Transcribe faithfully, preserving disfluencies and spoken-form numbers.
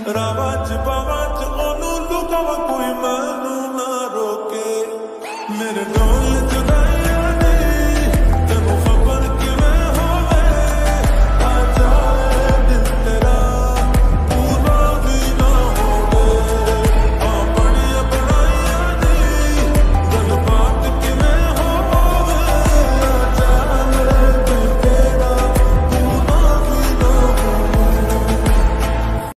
ਰਾਵਾਂ ਚ ਬਾਵਾਂ ਚ ਉਹਨੂੰ ਲੁਕਾਵਾ ਕੋਈ ਮੈਨੂੰ ਨਾ ਰੋਕੇ ਮੇਰੇ ਢੋਲ